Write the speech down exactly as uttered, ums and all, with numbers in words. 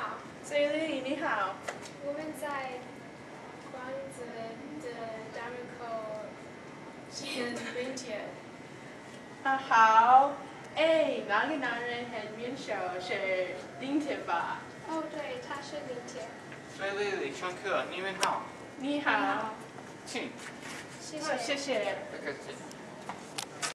好。 所以丽丽你好。 我们在广州的大门口见冰天。 啊好。哎，那个男人很面熟，是林天吧？ 哦，对，他是冰天。 所以丽丽上课，你们好。 你好。 你好。 请。 谢谢。 谢谢。 不客气。